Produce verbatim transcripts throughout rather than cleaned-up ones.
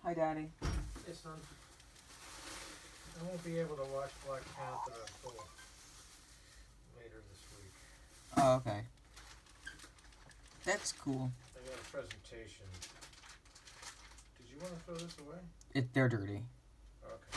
Hi, Daddy. Hey, son. I won't be able to watch Black Panther until later this week. Oh, okay. That's cool. I got a presentation. Did you want to throw this away? It, they're dirty. Okay.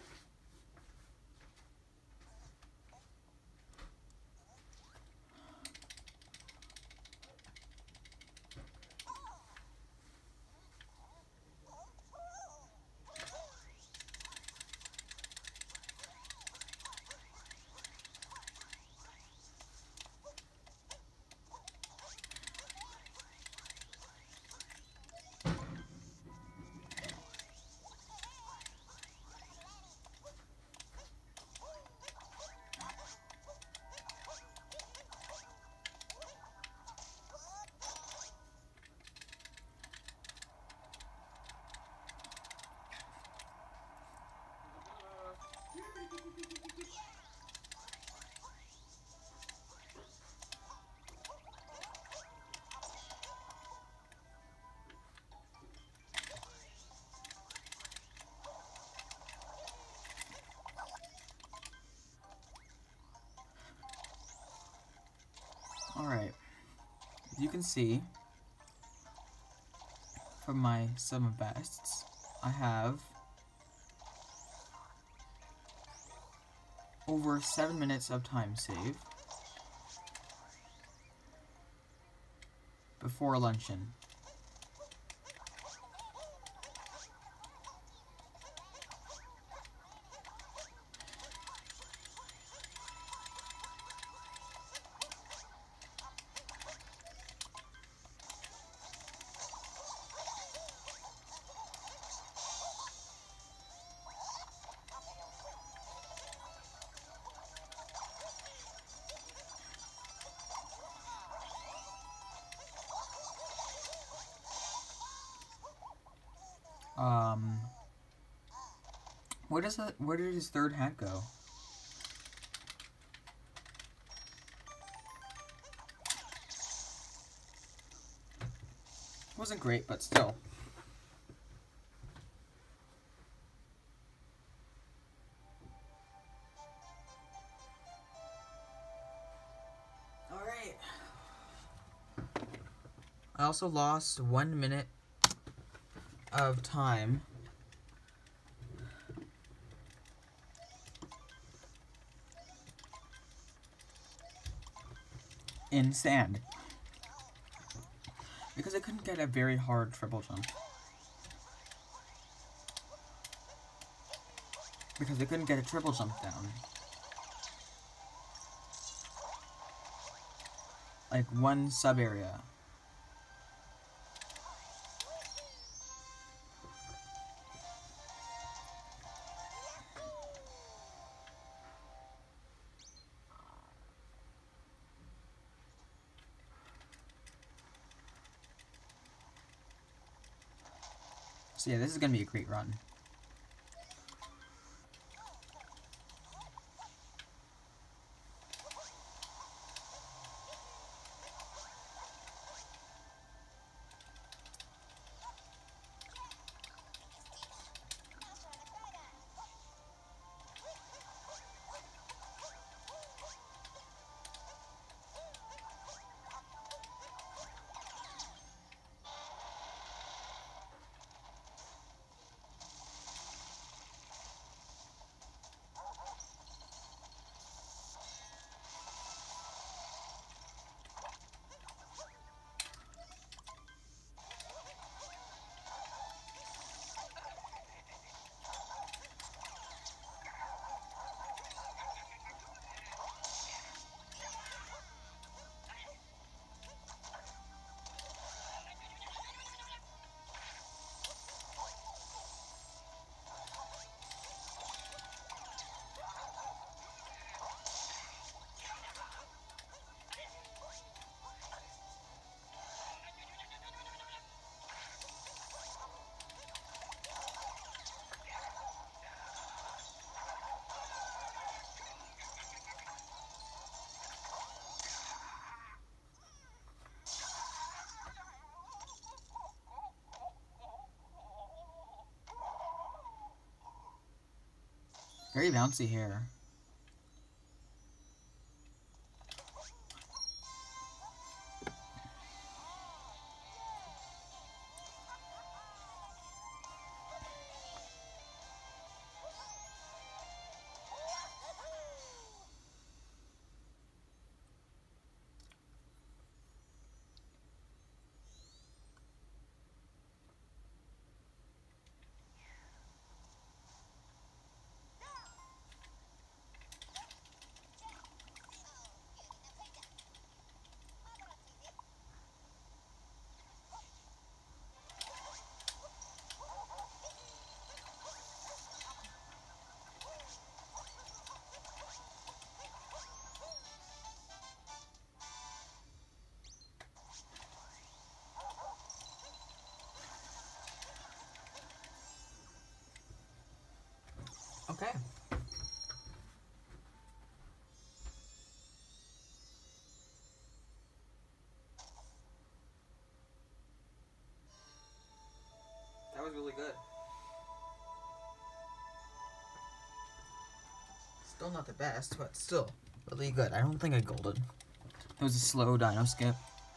Alright. You can see from my summer bests, I have over seven minutes of time save before luncheon. Um, where does that? Where did his third hat go? Wasn't great, but still. All right. I also lost one minute of time in sand because I couldn't get a very hard triple jump because I couldn't get a triple jump down, like one sub area. So yeah, this is gonna be a great run. Very bouncy here. Okay. That was really good. Still not the best, but still really good. I don't think I golden. It was a slow dino skip.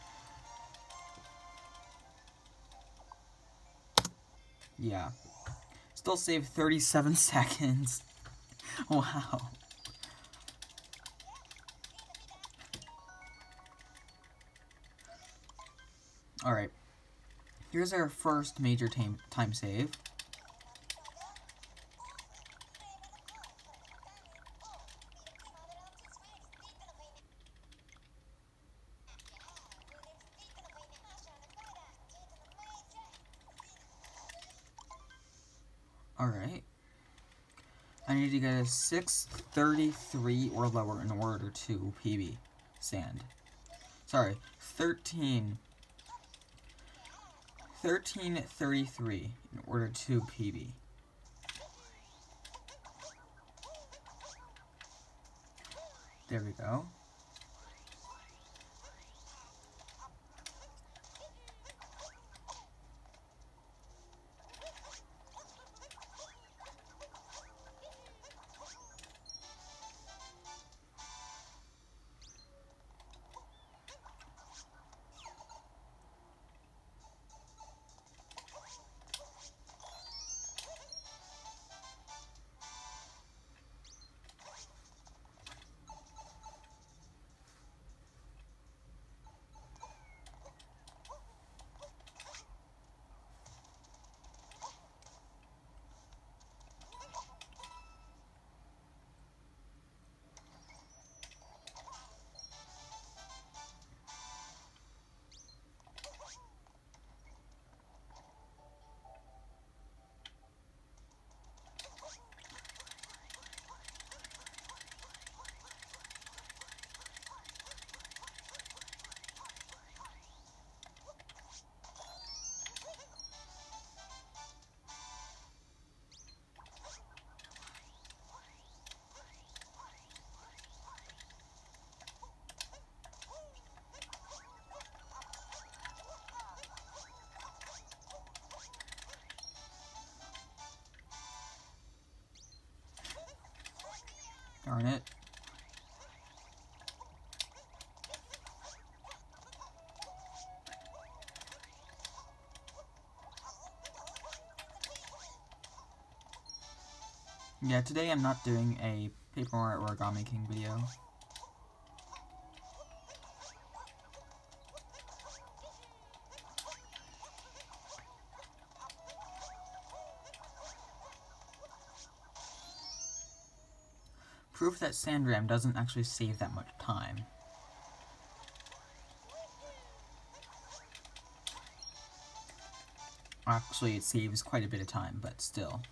Yeah. Still saved thirty-seven seconds. Wow. Alright. Here's our first major time, time save. Alright. I need to get a six thirty-three or lower in order to P B sand. Sorry, thirteen. thirteen thirty-three in order to P B. There we go. Darn it. Yeah, today I'm not doing a paper art origami king video. Proof that Sandram doesn't actually save that much time. Actually, it saves quite a bit of time, but still.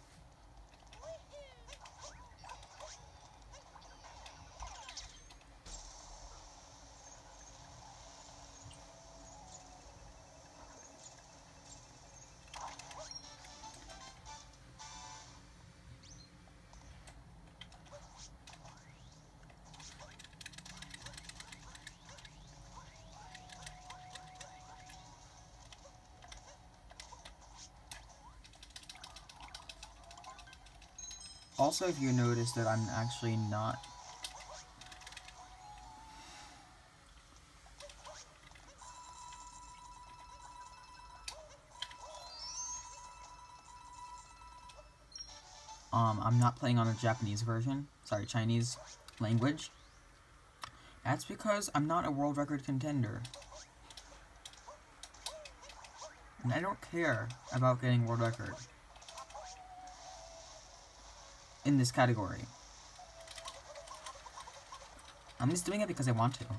Also, if you notice that I'm actually not... Um, I'm not playing on a Japanese version. Sorry, Chinese language. That's because I'm not a world record contender. And I don't care about getting world record in this category. I'm just doing it because I want to.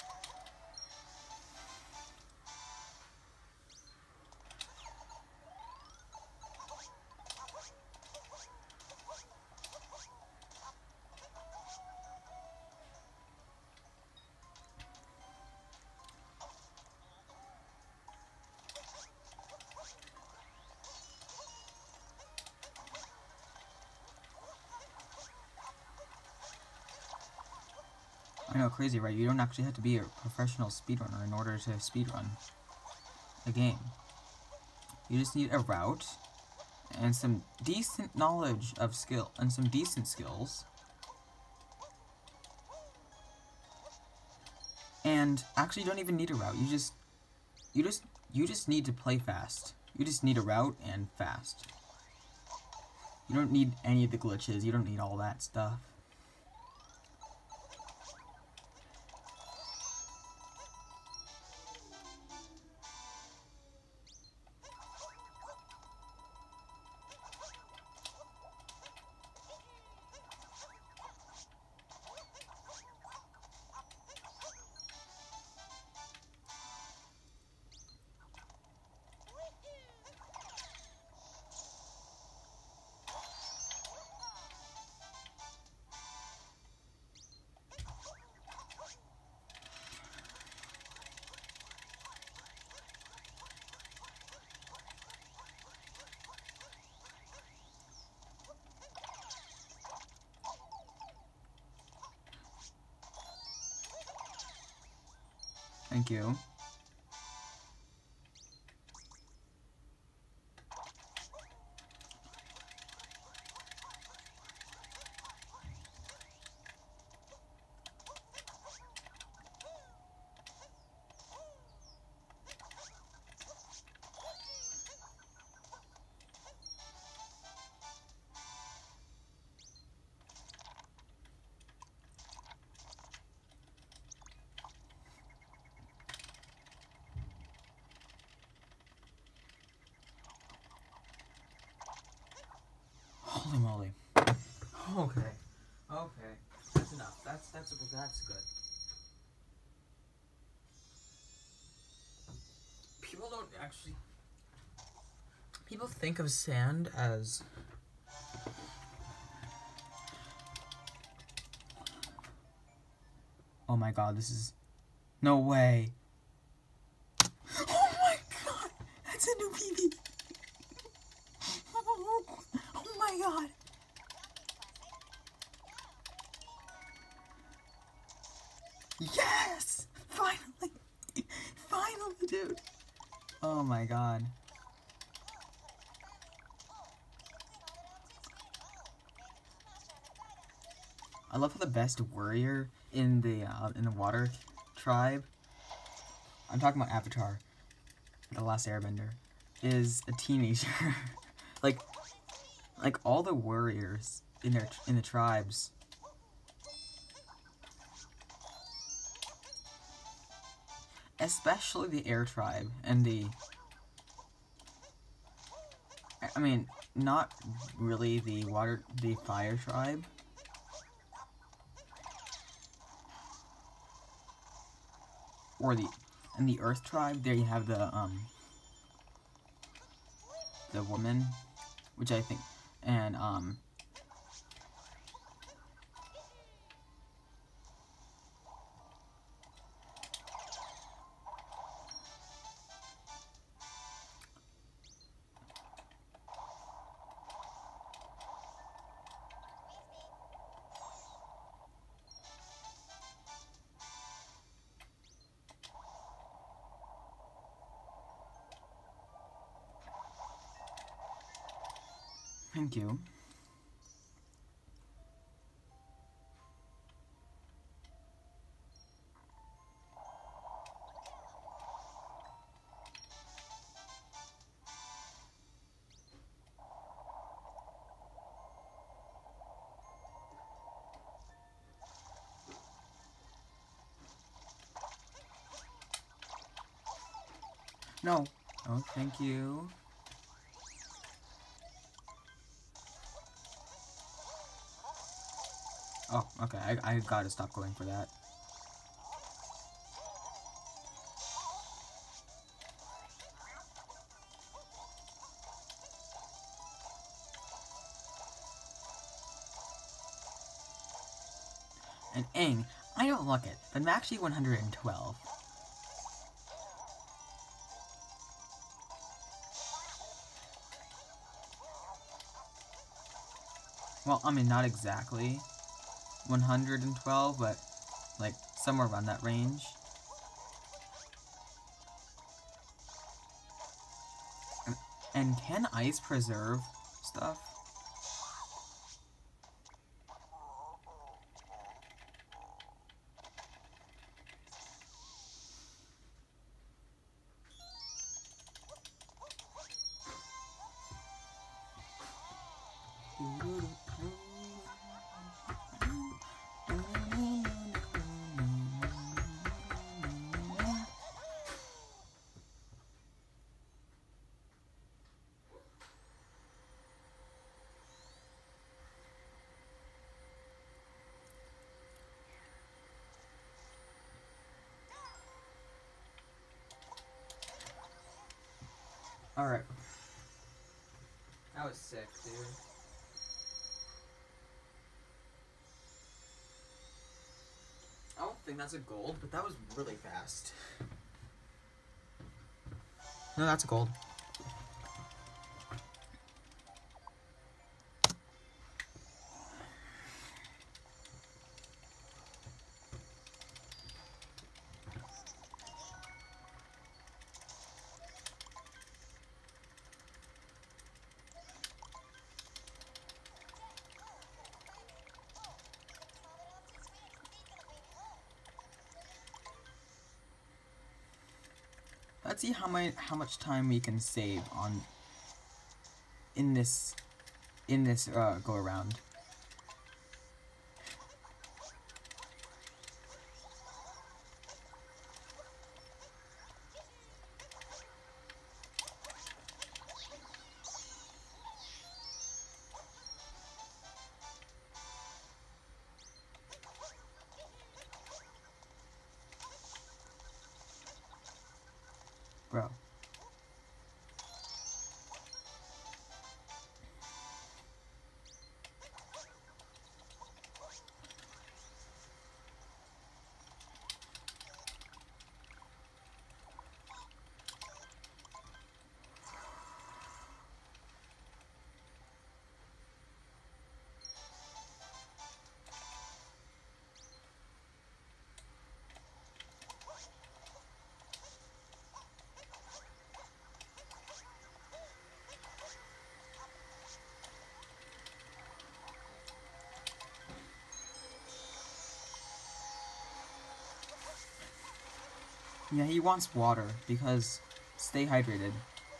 I know, crazy, right? You don't actually have to be a professional speedrunner in order to speedrun a game. You just need a route and some decent knowledge of skill and some decent skills. And actually, you don't even need a route. You just, you just, you just need to play fast. You just need a route and fast. You don't need any of the glitches. You don't need all that stuff. Thank you. Holy moly. Okay. Okay. That's enough. That's that's that's good. People don't actually people think of sand as oh my god, this is no way. Oh my god, that's a new P V. Oh, oh my god. Yes! Finally! Finally, dude! Oh my god. I love how the best warrior in the uh, in the water tribe, I'm talking about Avatar, The Last Airbender, is a teenager. like like all the warriors in their in the tribes, especially the air tribe and the I mean, not really the water the fire tribe. Or the in the earth tribe, there you have the um the woman, which I think and um thank you. No. Oh, thank you. Oh, okay. I, I gotta stop going for that. And Aang, I don't look it, but I'm actually one hundred twelve. Well, I mean, not exactly one hundred twelve, but like somewhere around that range. And, and can ice preserve stuff? Alright. That was sick, dude. I don't think that's a gold, but that was really fast. No, that's a gold. Let's see how my how much time we can save on in this in this uh, go around. Bro. Yeah, he wants water because stay hydrated.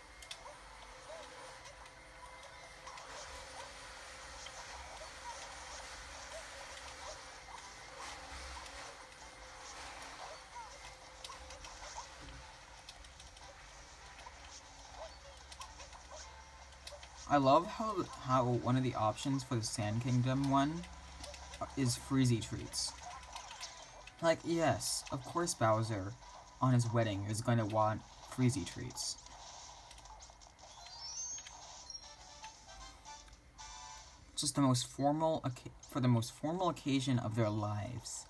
I love how how one of the options for the Sand Kingdom one is freezy treats. Like, yes, of course Bowser on his wedding is going to want freezy treats. Just the most formal for the most formal occasion of their lives.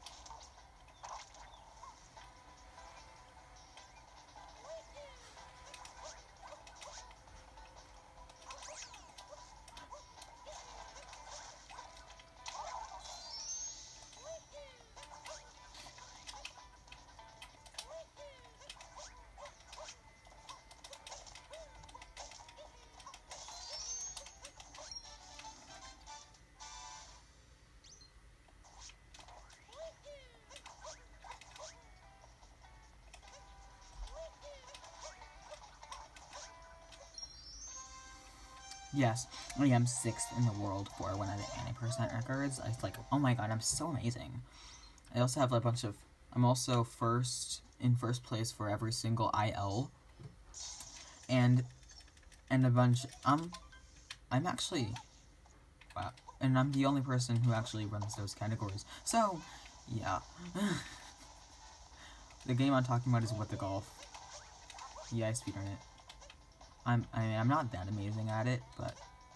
Yes, I am sixth in the world for one of the anime percent records. I was like, oh my god, I'm so amazing. I also have a bunch of, I'm also first, in first place for every single I L and and a bunch. Um, I'm actually, wow, and I'm the only person who actually runs those categories. So, yeah, the game I'm talking about is What the Golf. Yeah, I speedrun it. I'm I mean, I'm not that amazing at it, but.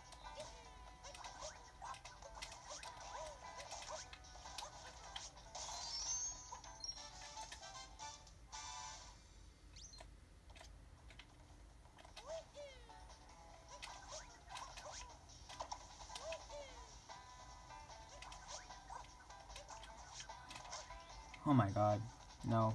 Oh my god, no.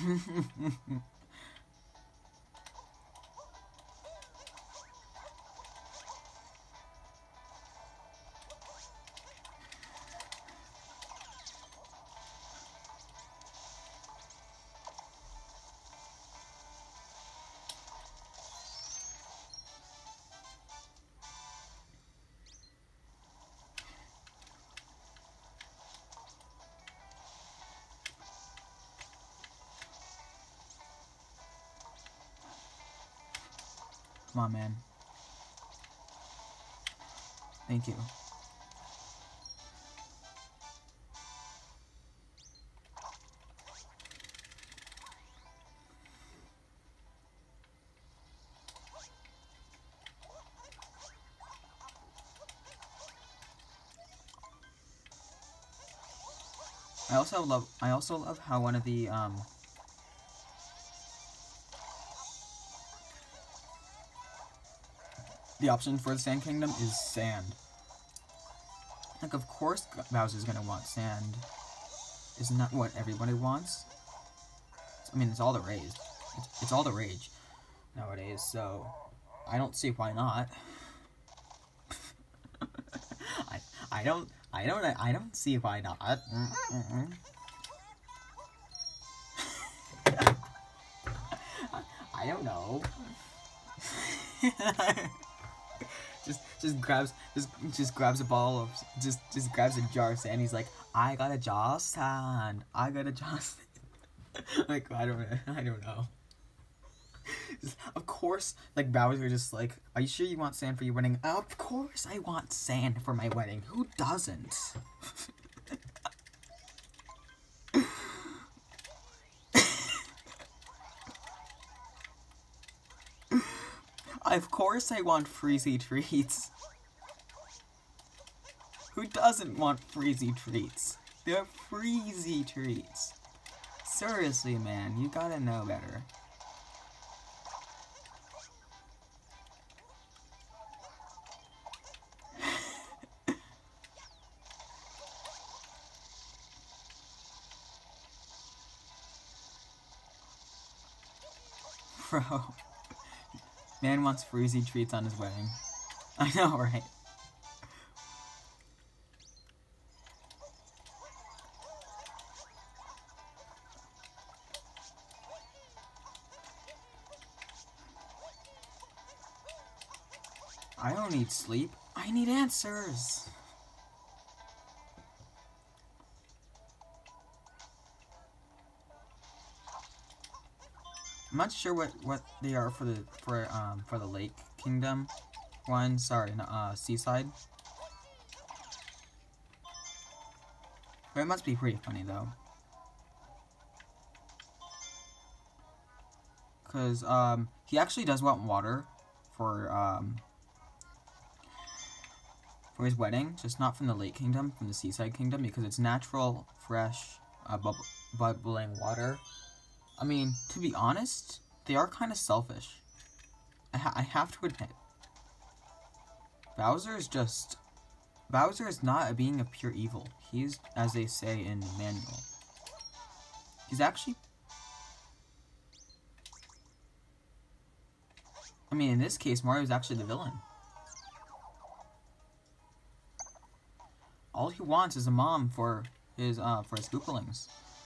Come on, man. Thank you. I also love I also love how one of the um the option for the Sand Kingdom is sand. Like, of course Bowser's gonna want sand. Isn't that what everybody wants? I mean, it's all the rage. It's, it's all the rage nowadays, so I don't see why not. I I don't I don't I don't see why not. Mm-mm-mm. I don't know. just just grabs just just grabs a ball of just just grabs a jar of sand. He's like, I got a jar of sand. I got a jar of sand. Like, I don't I don't know. Just, of course, like Bowser just like, are you sure you want sand for your wedding? Of course I want sand for my wedding. Who doesn't? Of course I want freezy treats. Who doesn't want freezy treats? They're freezy treats. Seriously, man, you gotta know better. Bro. Man wants freezy treats on his wedding. I know, right? I don't need sleep. I need answers. I'm not sure what what they are for the for um for the Lake Kingdom one. Sorry, no, uh, Seaside. But it must be pretty funny though, cause um he actually does want water for um for his wedding, just not from the Lake Kingdom, from the Seaside Kingdom, because it's natural, fresh, uh, bub bubbling water. I mean, to be honest, they are kind of selfish. I, ha I have to admit. Bowser is just... Bowser is not a being of pure evil. He's, as they say in the manual, he's actually... I mean, in this case, Mario's actually the villain. All he wants is a mom for his, uh, for his Koopalings.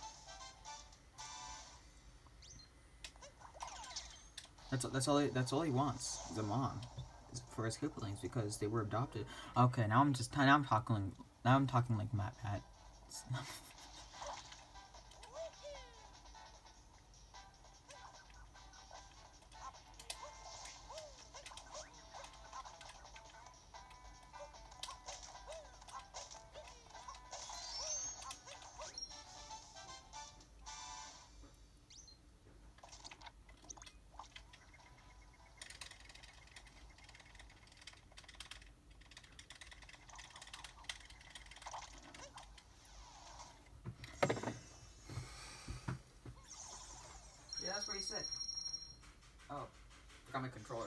That's that's all. He, that's all he wants is a mom for his Koopalings because they were adopted. Okay, now I'm just now I'm talking now I'm talking like Matt Pat. forgot my controller.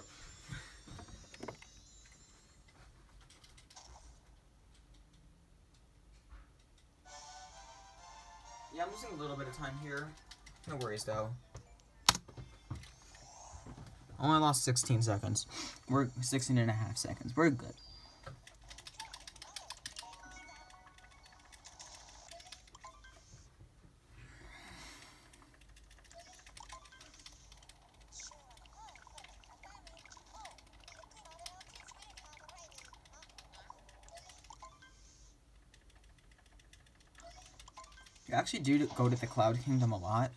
Yeah, I'm losing a little bit of time here. No worries, though. Only lost sixteen seconds. We're sixteen and a half seconds. We're good. You actually do go to the Cloud Kingdom a lot.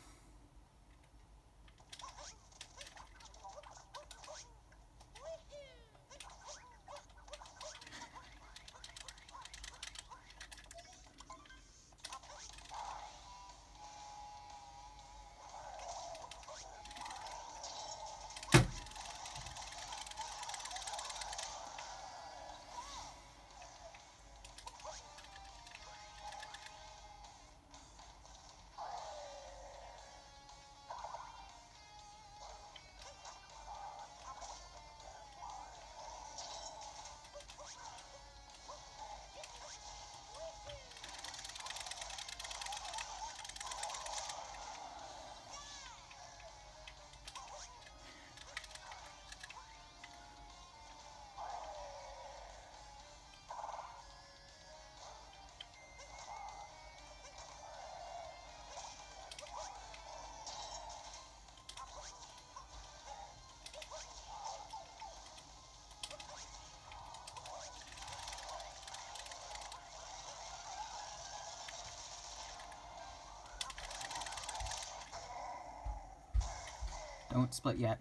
Don't split yet.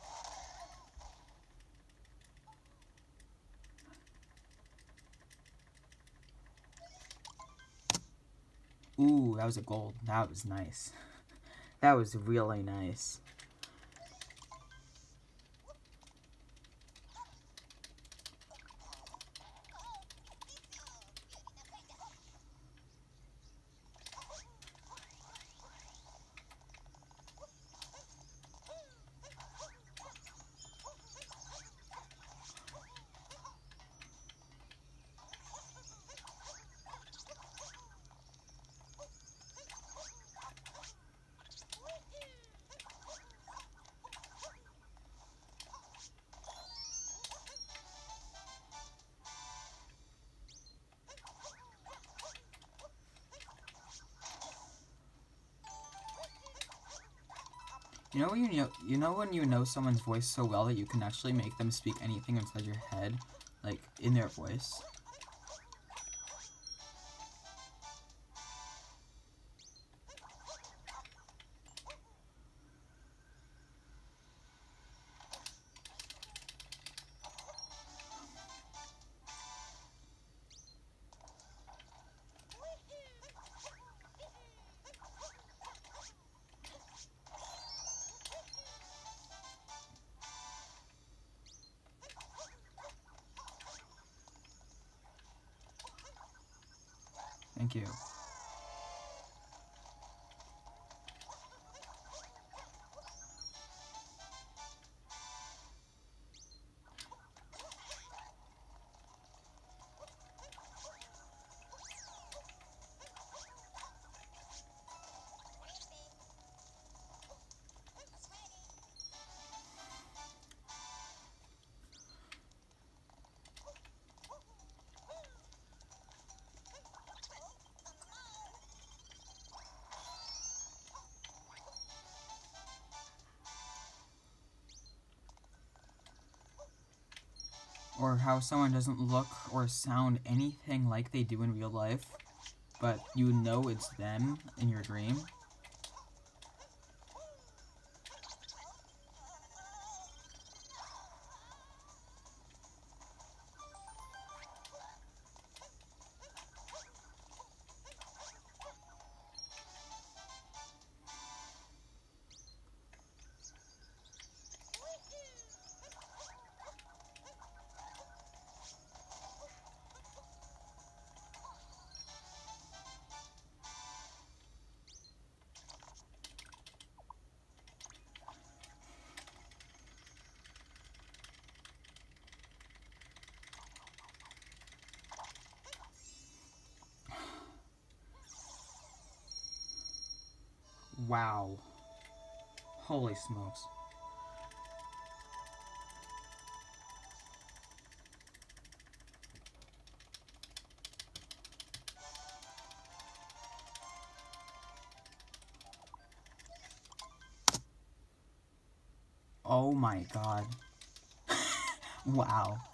Ooh, that was a gold. That was nice. That was really nice. You know when you know you know when you know someone's voice so well that you can actually make them speak anything inside your head, like in their voice. Thank you. Or how someone doesn't look or sound anything like they do in real life, but you know it's them in your dream. Wow. Holy smokes. Oh my god. Wow.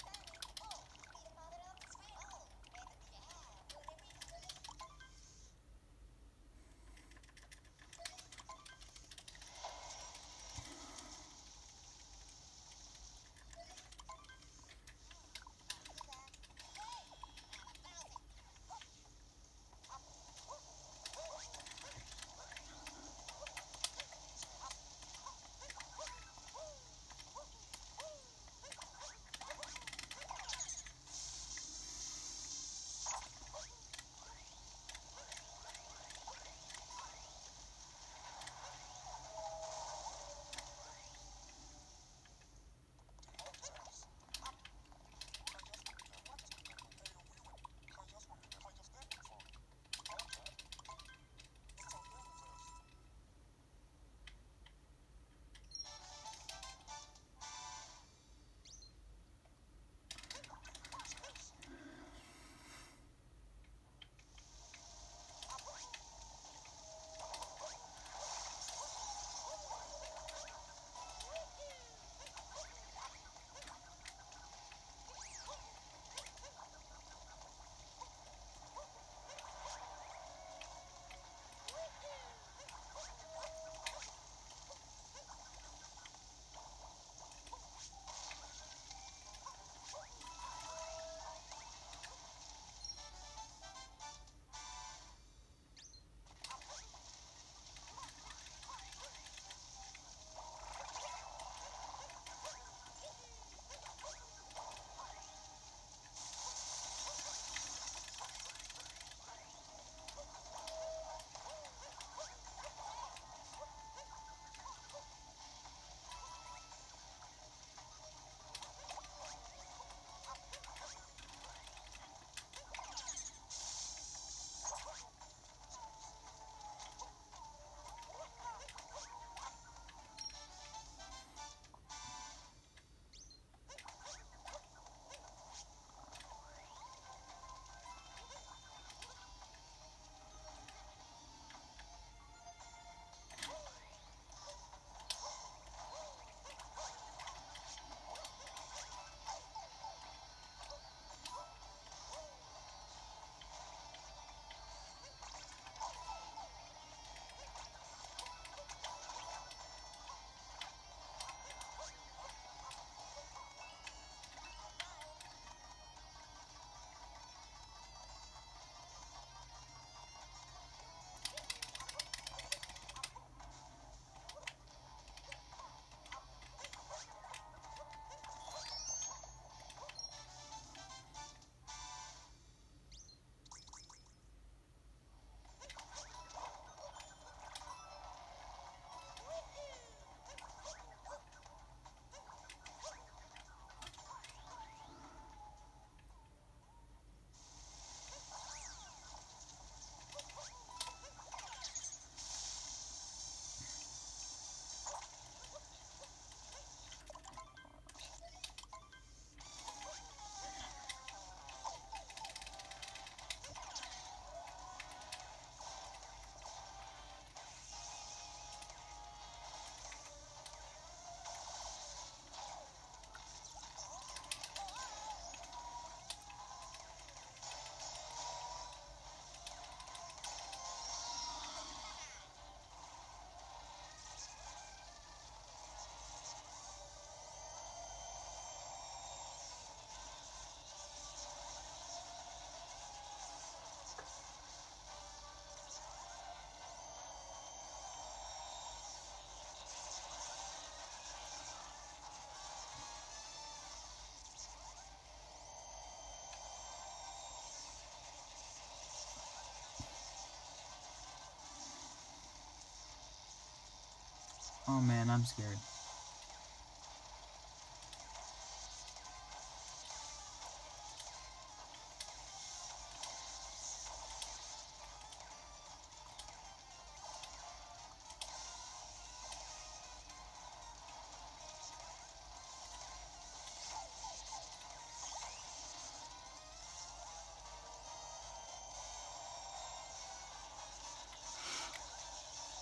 Oh man, I'm scared.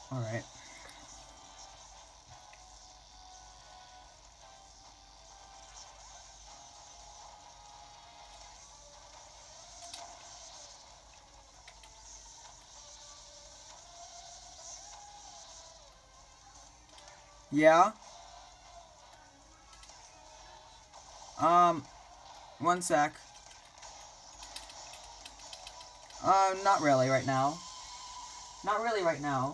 Alright. Yeah? Um, one sec. Uh, not really right now. Not really right now.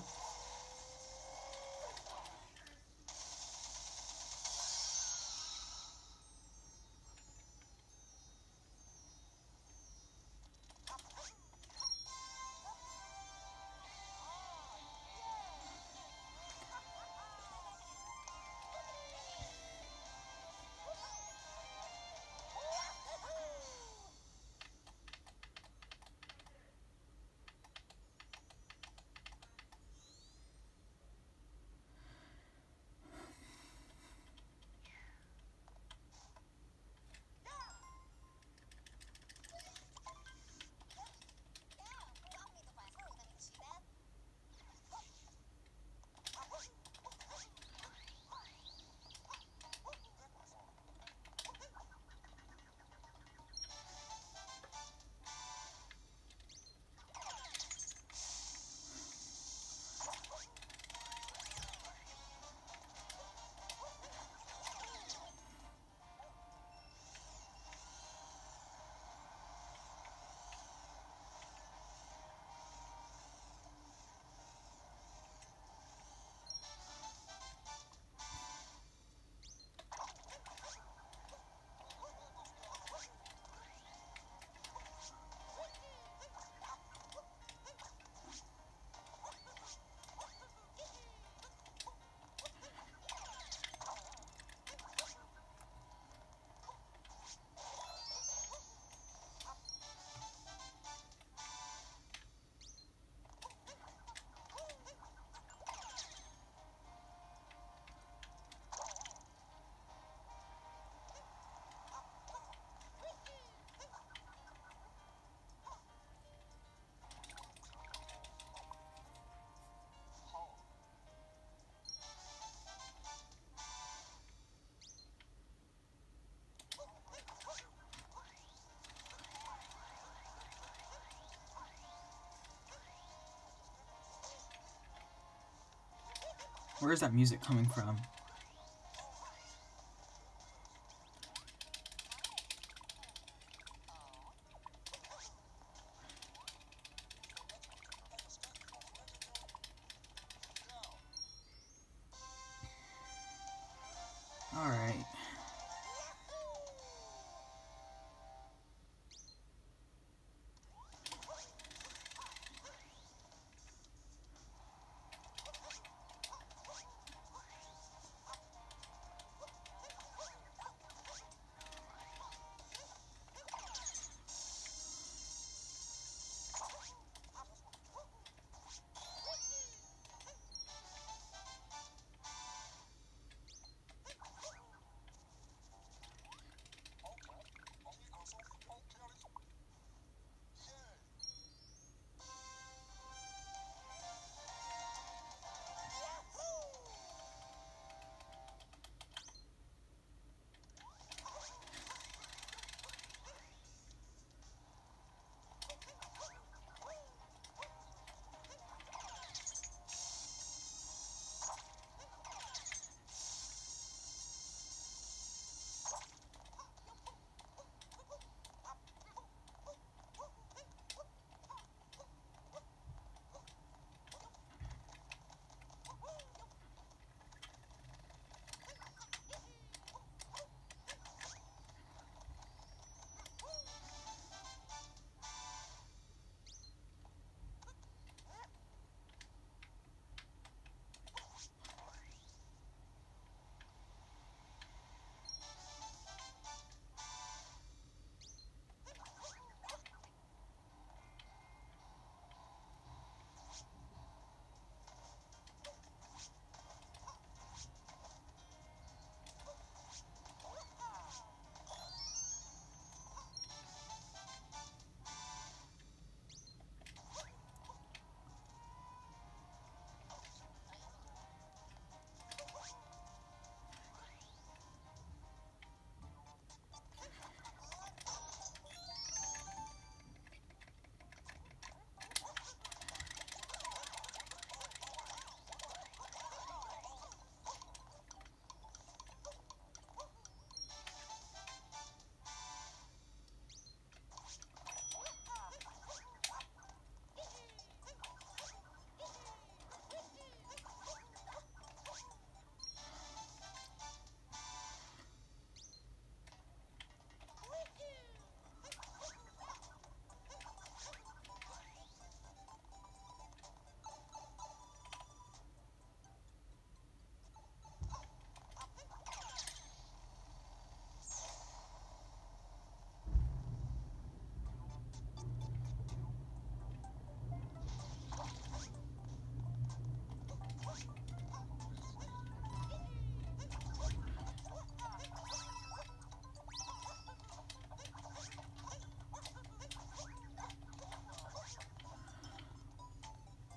Where is that music coming from? Alright.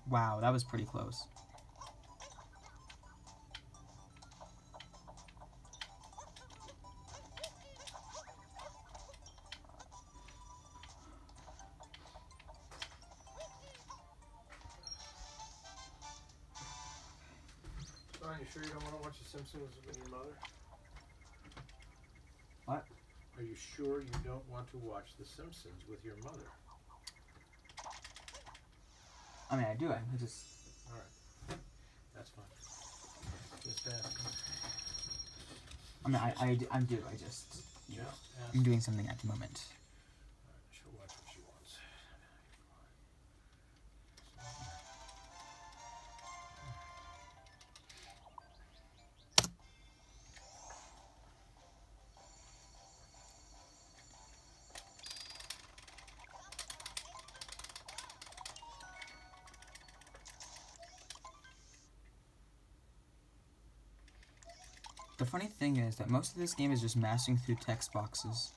Wow, that was pretty close. Son, you sure you don't want to watch The Simpsons with your mother? What? Are you sure you don't want to watch The Simpsons with your mother? I mean, I do. I just. All right. That's fine. Just asking. I mean, I, I, do- I do. I just. You know, Just I'm asking. doing something at the moment. All right, she'll watch what she wants. The funny thing is that most of this game is just mashing through text boxes.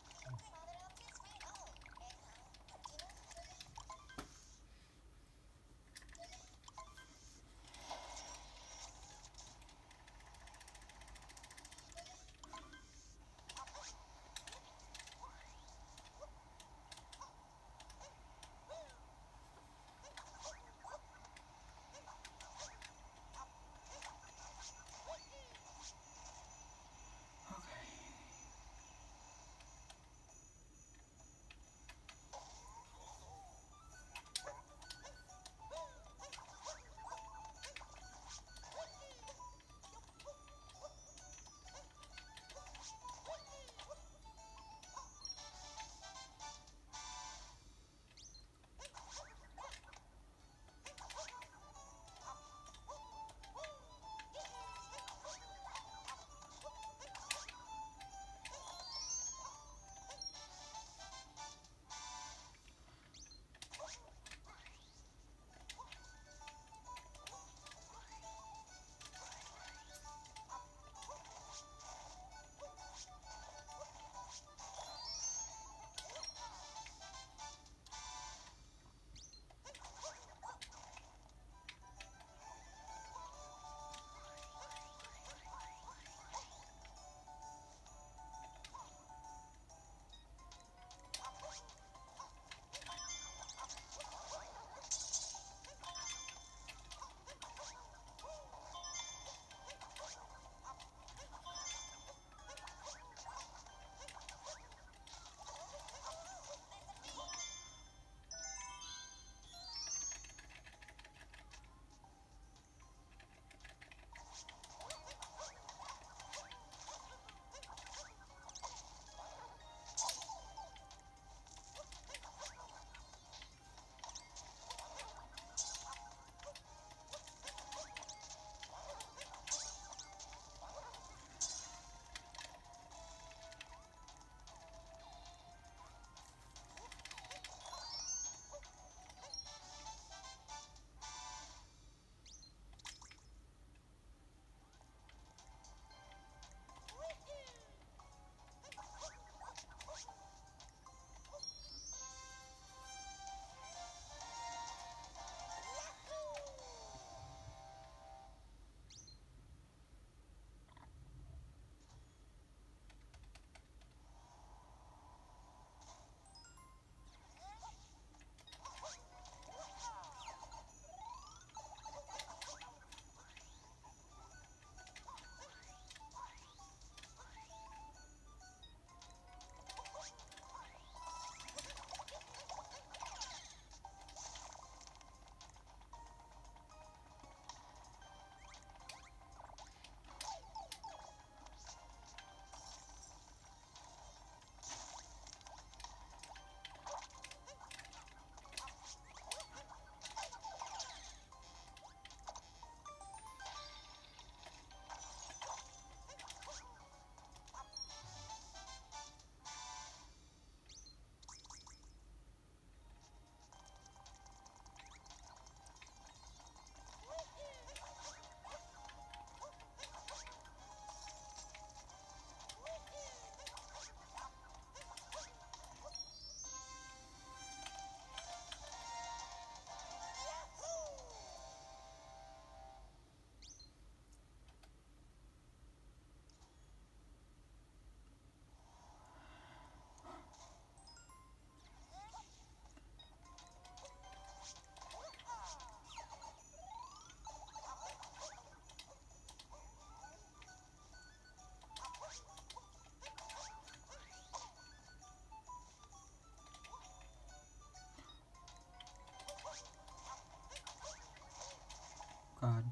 God.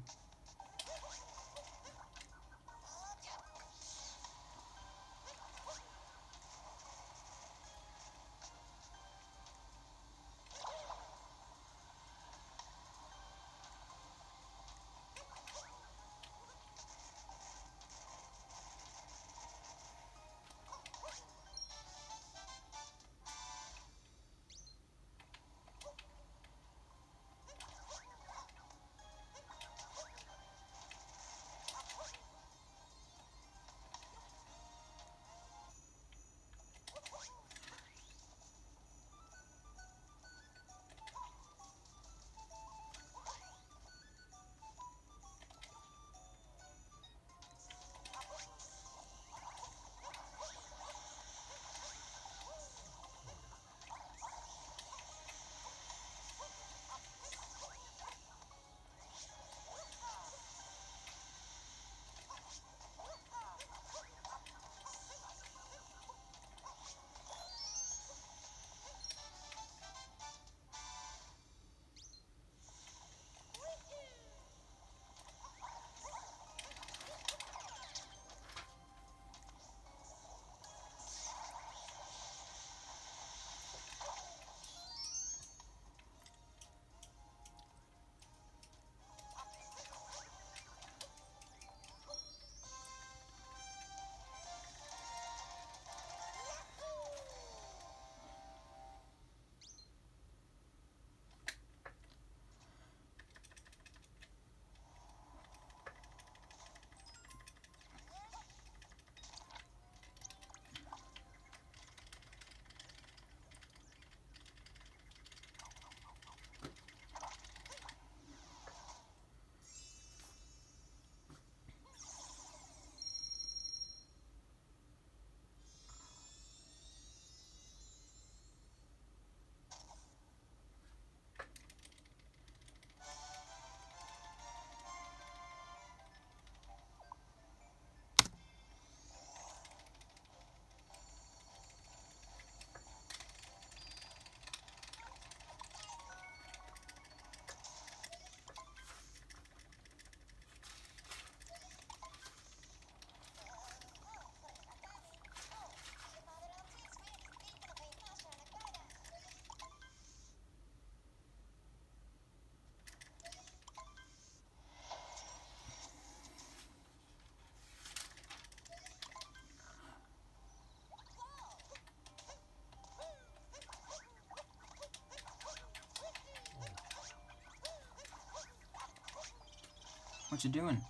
What you doing?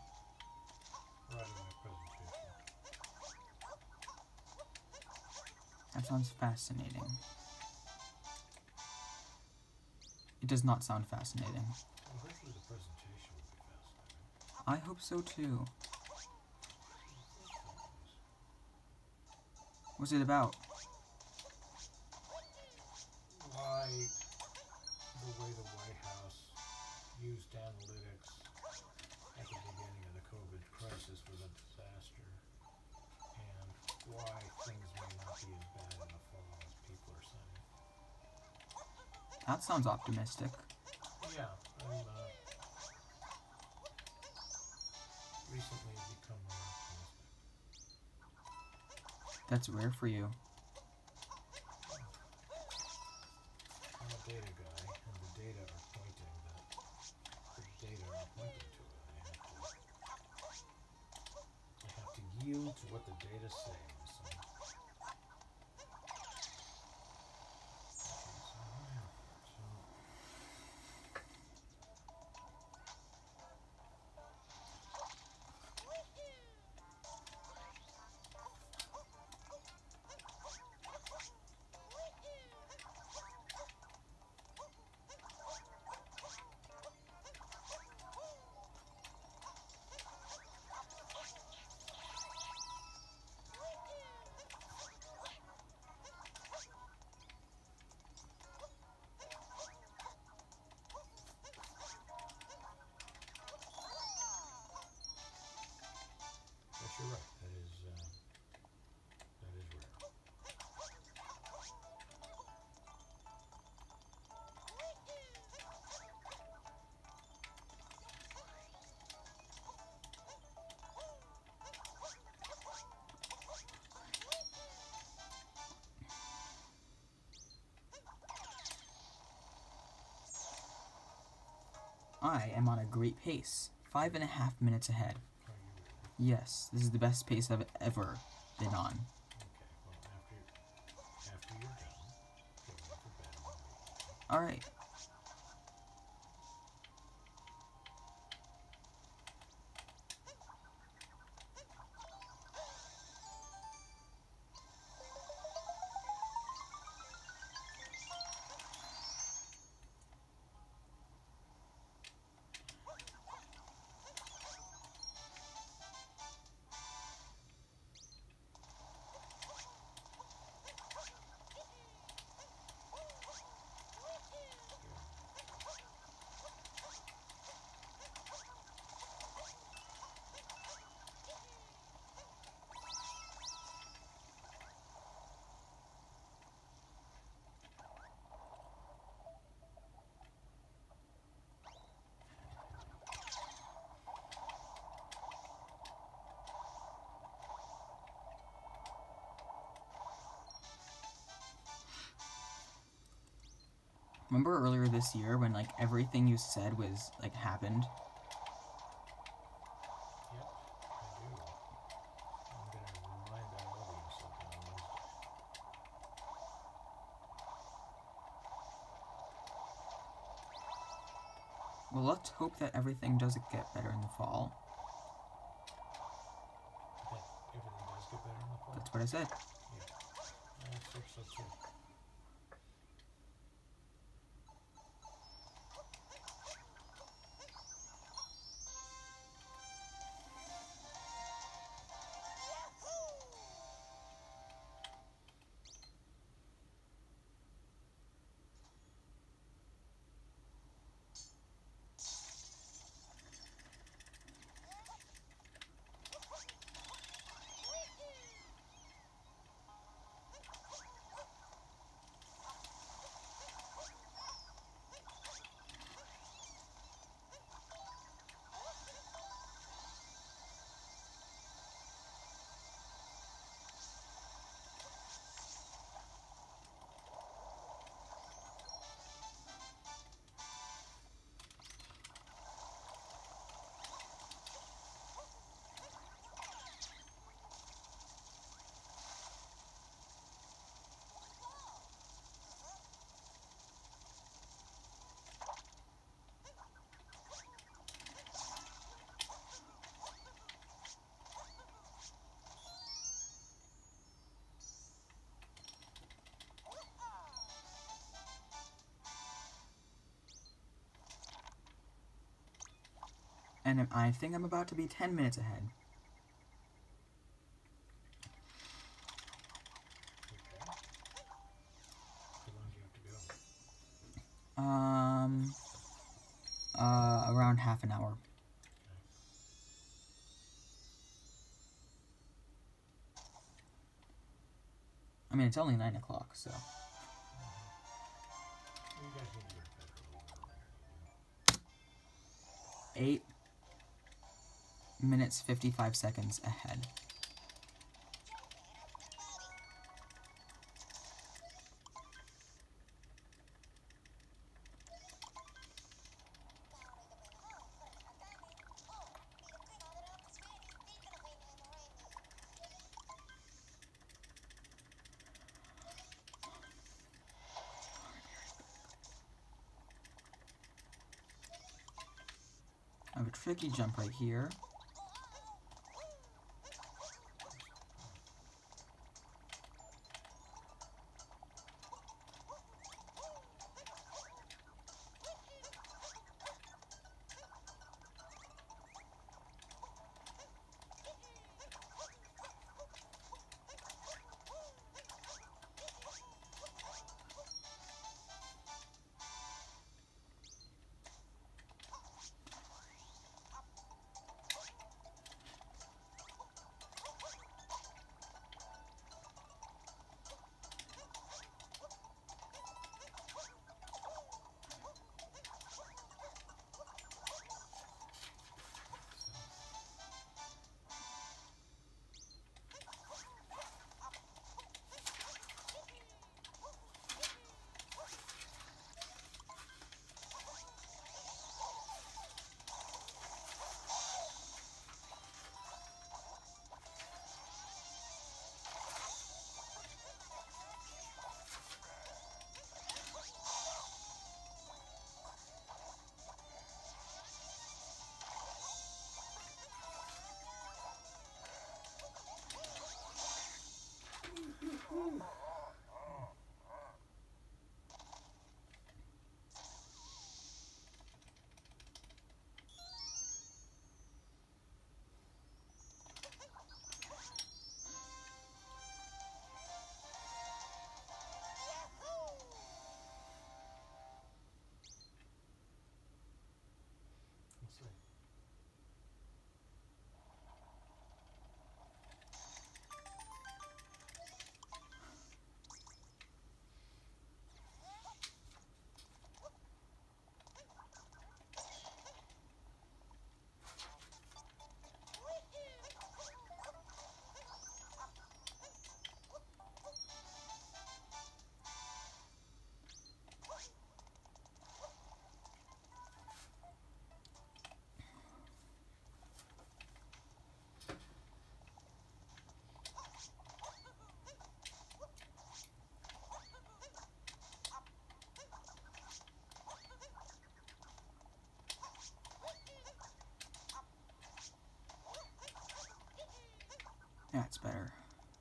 Writing my presentation. That sounds fascinating. It does not sound fascinating. Well, hopefully the presentation will be fascinating. I hope so too. What's it about? Why the way the White House used analytics at the beginning of the COVID crisis was a disaster, and why things may not be as bad in the fall as people are saying. That sounds optimistic. Yeah, I'm uh, recently become more optimistic. That's rare for you. I'm a data guy, and the data are pointing that the data are pointing to it. I have to, I have to yield to what the data say. So, okay, so yeah, so I am on a great pace. Five and a half minutes ahead. Are you really? Yes, this is the best pace I've ever been on. Okay, well, after, you, after you're done, go in for bed and we'll meet. Alright. Remember earlier this year when like everything you said was like happened? Yep, I do. I'm going to remind that audience something on Wednesday. Well, let's hope that everything does get better in the fall. That everything does get better in the fall? That's what I said. Yeah. I hope so too. And I think I'm about to be ten minutes ahead. Okay. How long do you have to go? Um, uh, around half an hour. I mean, it's only nine o'clock, so. Well, you guys need to go to bed a little earlier. Eight minutes, fifty-five seconds ahead. I have a tricky jump right here. That's better.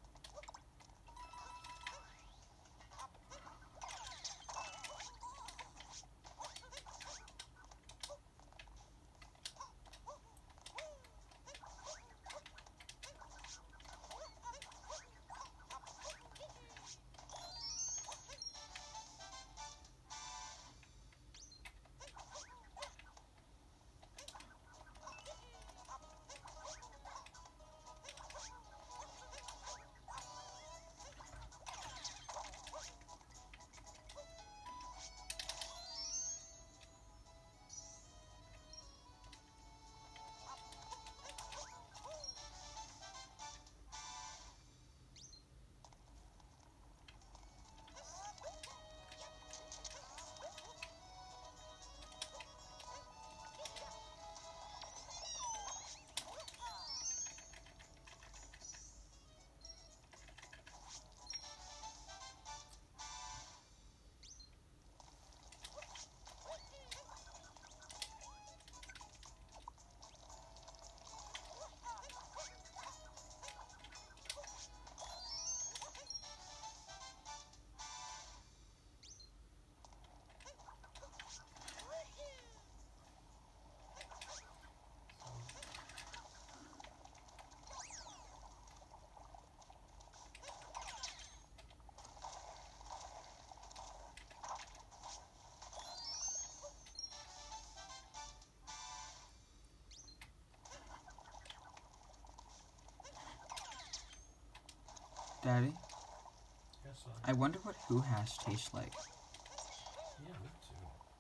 Daddy, Yes, son. I wonder what Who Hash tastes like. Yeah, me too.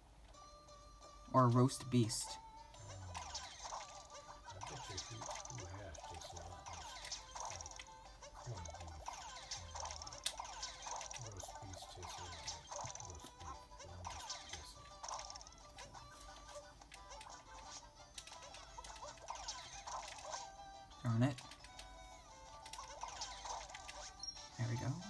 Or roast beast. Um, I bet you who, who hash tastes a lot like corned beef. And roast beef tastes a lot like roast beef. But I'm just guessing. Darn it. There we go.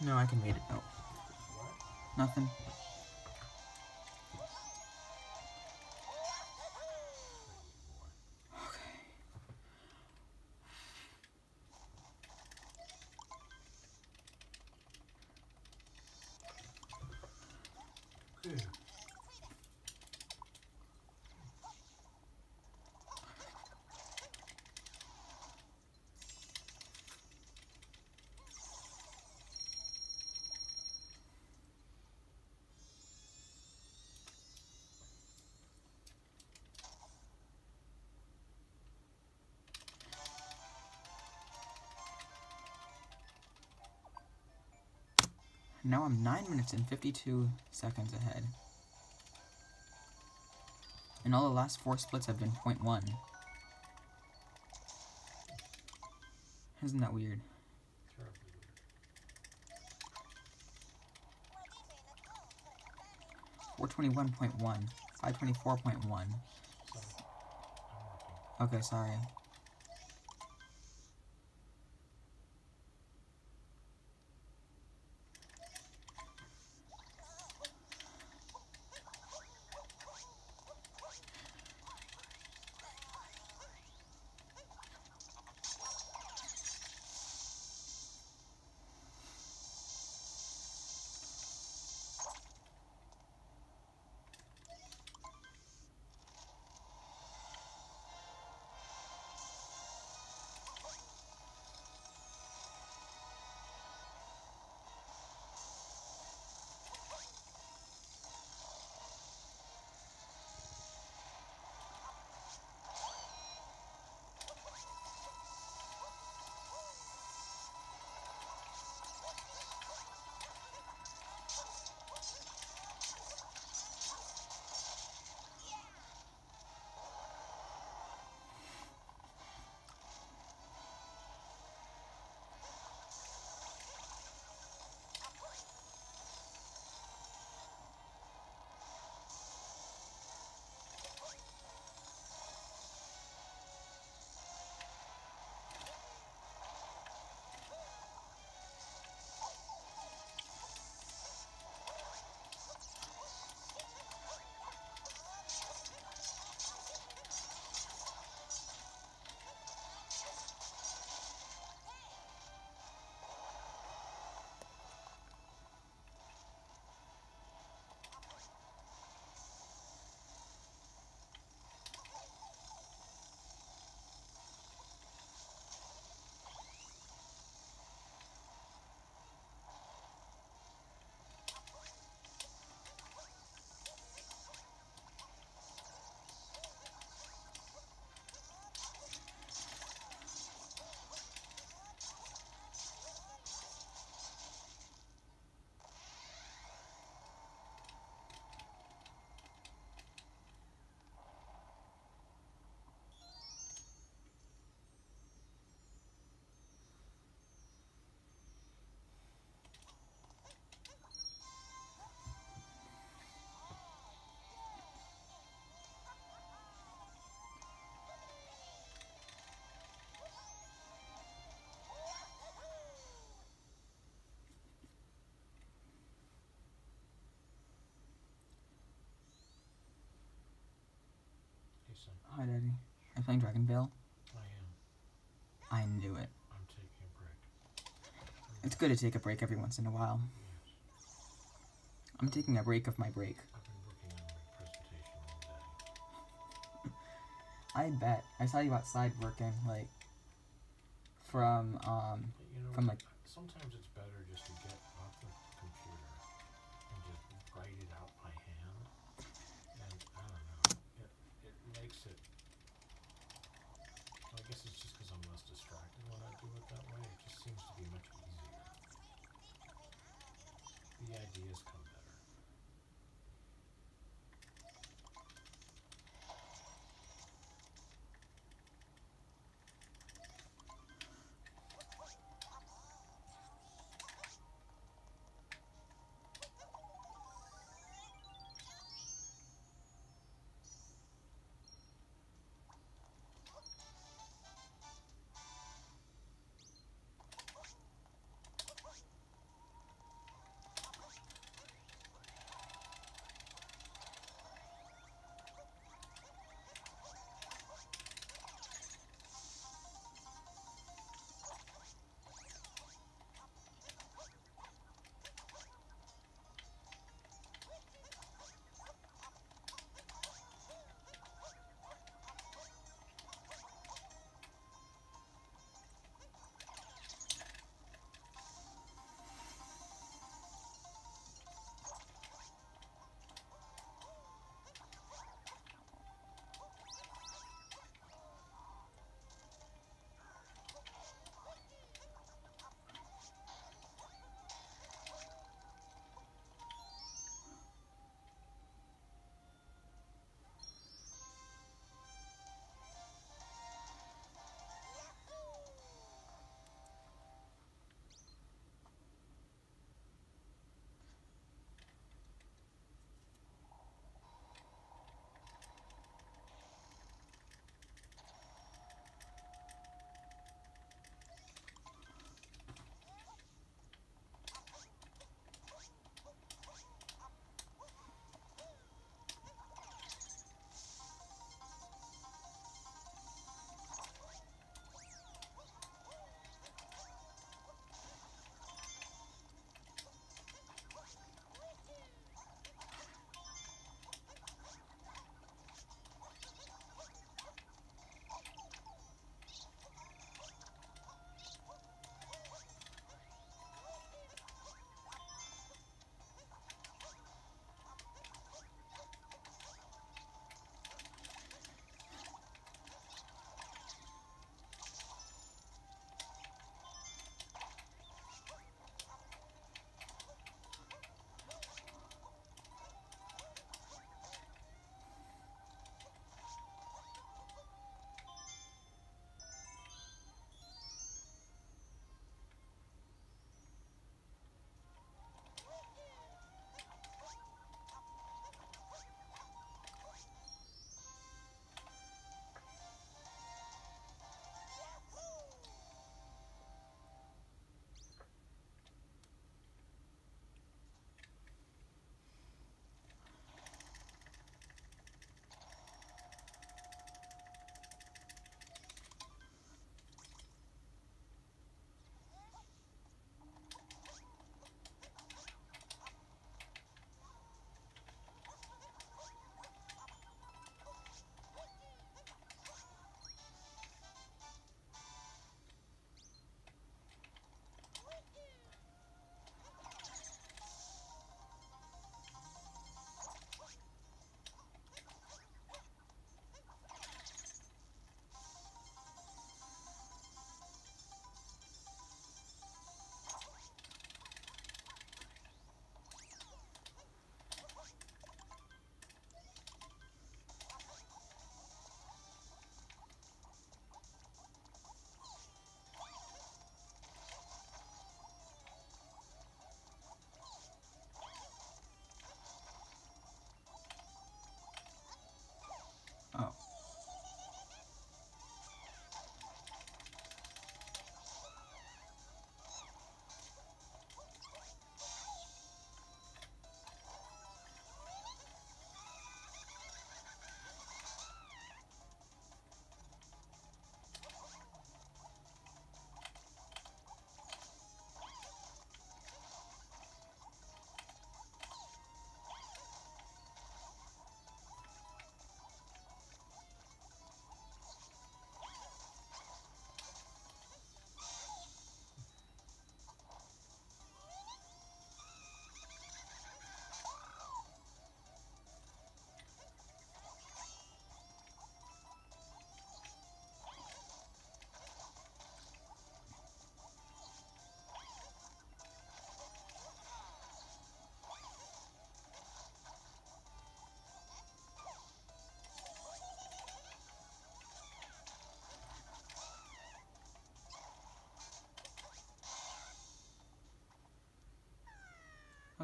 No, I can read it. Oh, What? nothing. Crazy boy. Okay. Now I'm nine minutes and fifty-two seconds ahead. And all the last four splits have been point one. Isn't that weird? Terribly weird. four twenty-one point one. five twenty-four point one. So, I'm working. Okay, sorry. Hey, son. Hi, Daddy. Are you playing Dragon Ball? I am. I knew it. I'm taking a break. It's good to take a break every once in a while. Yes. I'm taking a break of my break. I've been working on my presentation all day. I bet. I saw you outside working, like, from, um, But you know, from, like, sometimes it's better just to get off the computer and just write it out by hand. And I don't know, it it makes it. I guess it's just because I'm less distracted when I do it that way. It just seems to be much easier. The ideas come better.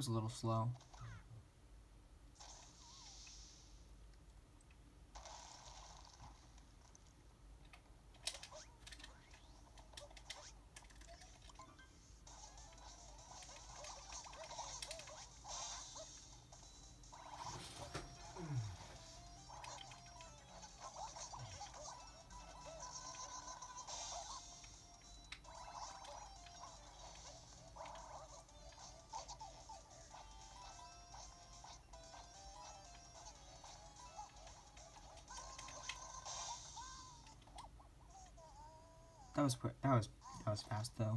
was a little slow. That was quick. That was that was fast though.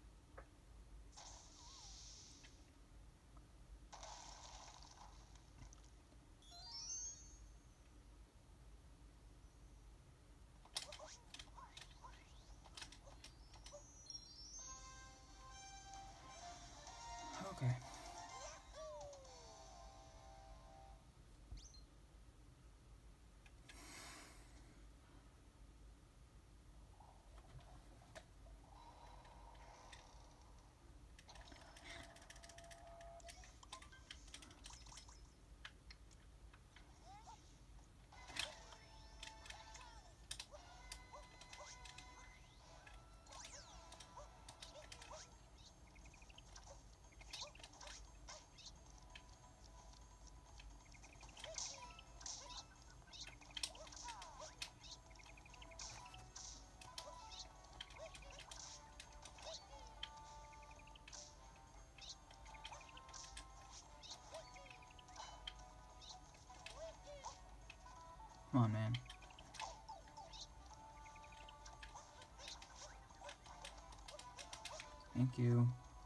Okay. Come on, man. Thank you.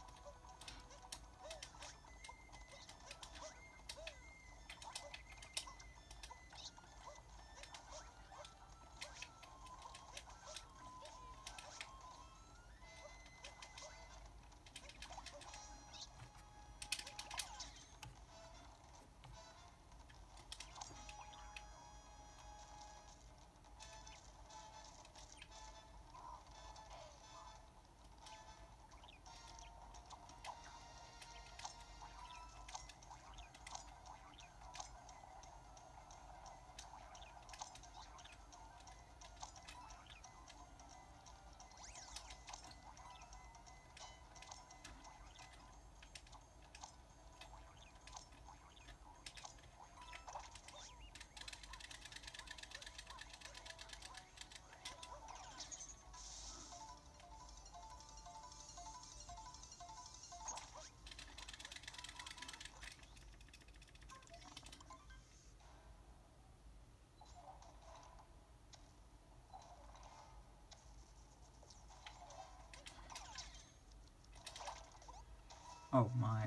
Oh my.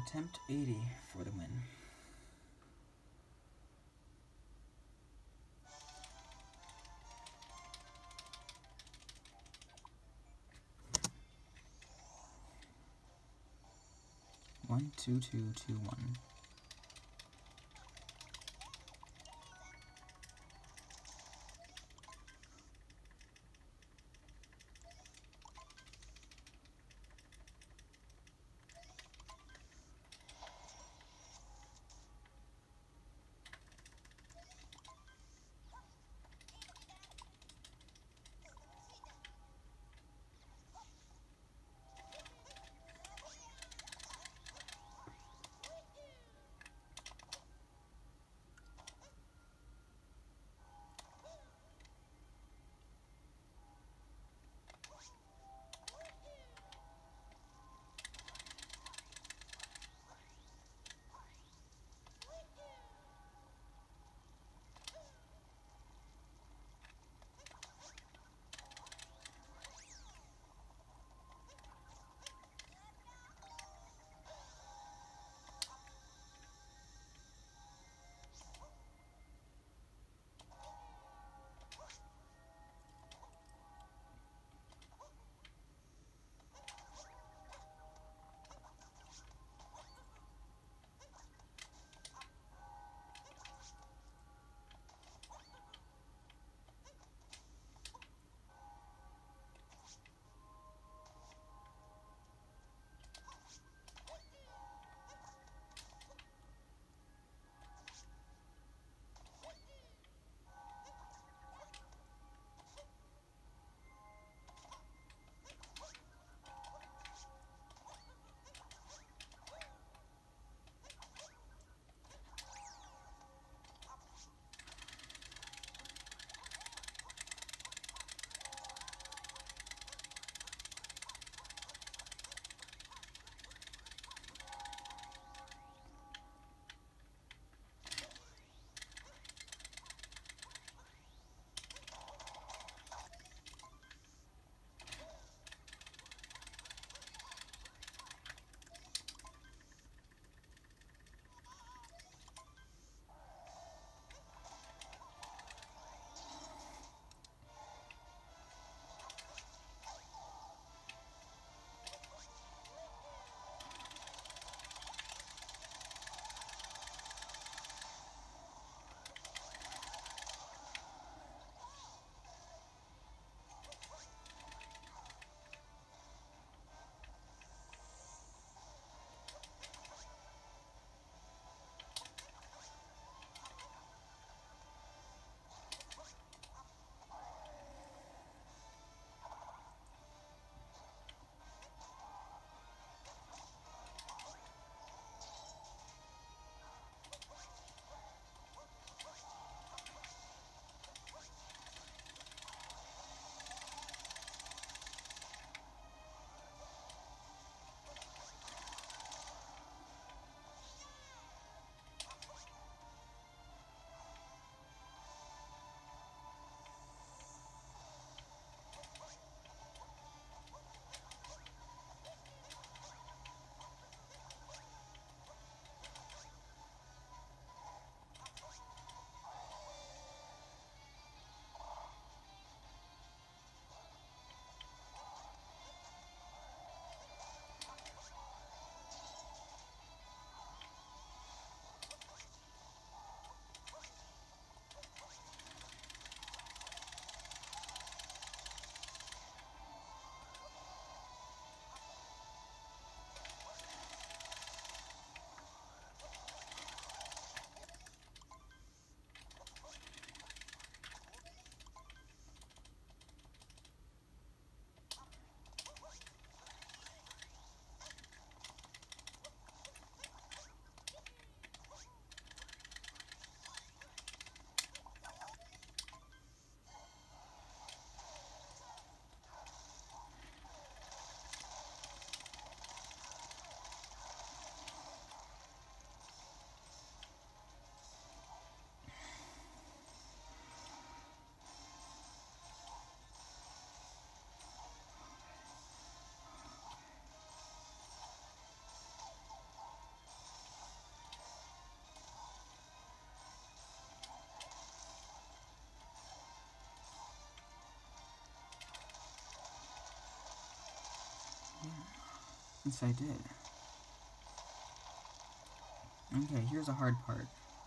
Attempt eighty for the win. One, two, two, two, one. Yes, I did. Okay, here's a hard part.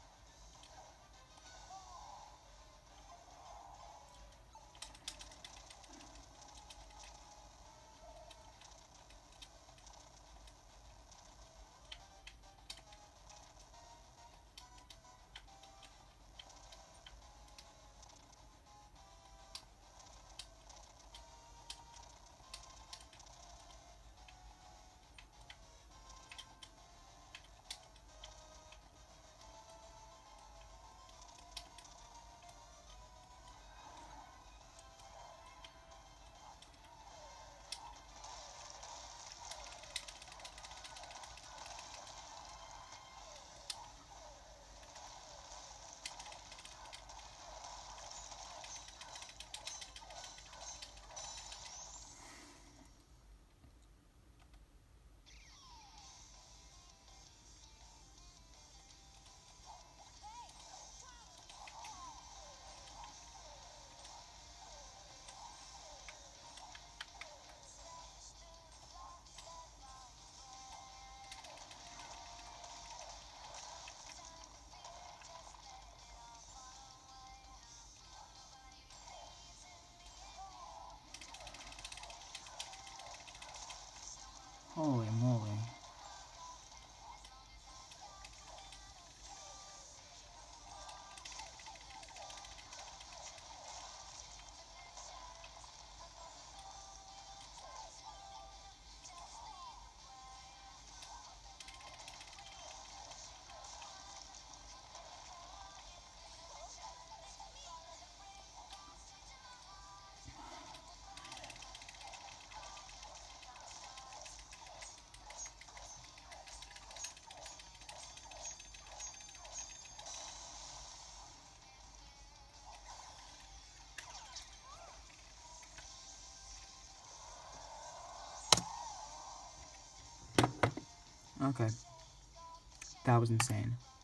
Holy moly. Okay. That was insane.